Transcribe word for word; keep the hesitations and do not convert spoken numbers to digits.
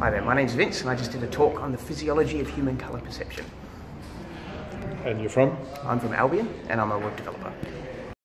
Hi there, my name's Vince and I just did a talk on the physiology of human colour perception. And you're from? I'm from Albion and I'm a web developer.